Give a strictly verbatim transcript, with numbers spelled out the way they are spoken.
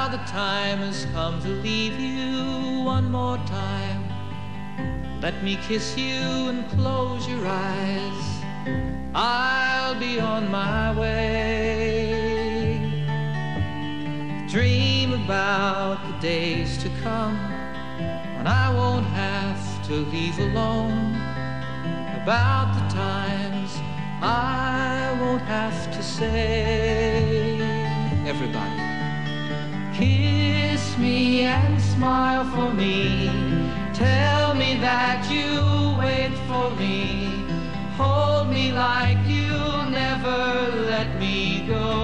Now the time has come to leave you one more time. Let me kiss you and close your eyes. I'll be on my way. Dream about the days to come when I won't have to leave alone. About the times I won't have to say. Everybody, kiss me and smile for me. Tell me that you'll wait for me. Hold me like you'll never let me go.